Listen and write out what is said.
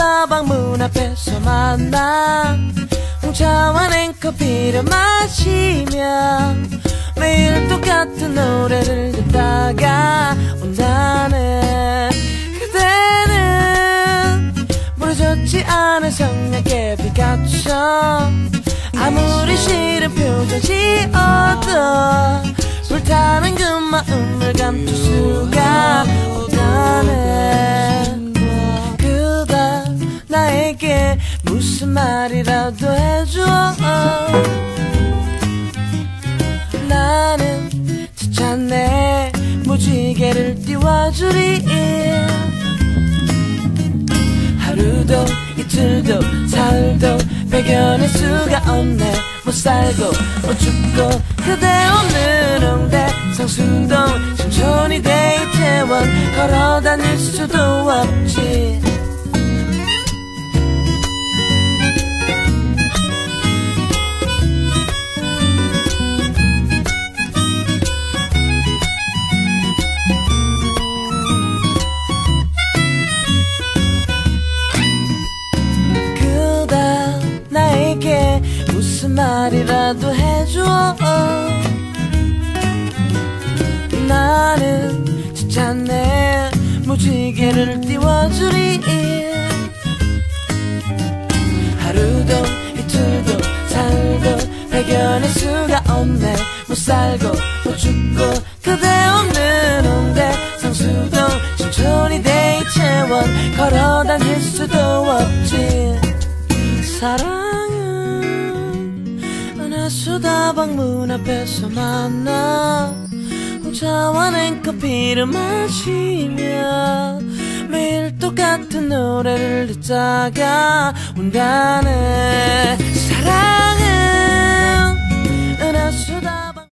다방 문 앞에서 만나 홍차와 냉커피를 마시며 매일 똑같은 노래를 듣다가 온다는 그대는 부러졌지 않은 성냥개 피카츄 아무리 싫은 표정 지어도 불타는 그 마음을 감출 수가 없다네. 그대 나에게 무슨 말이라도 해줘. 나는 지쳤네 무지개를 띄워주리. 하루도 이틀도 사흘도 배견할 수가 없네. 못 살고 못 죽고 그대 없는 홍대 상수동 신촌이 대이태원 걸어 다닐 수도 없지. 무슨 말이라도 해줘. 나는 지쳤네 무지개를 띄워주리. 하루도 이틀도 사흘도 발견할 수가 없네. 못 살고 못 죽고 그대 없는 홍대 상수동 신촌이 대이태원 걸어 다닐 수도 없지. 사랑은 은하수다방 문 앞에서 만나 홍차와 냉커피를 마시며 매일 똑같은 노래를 듣다가 온다네.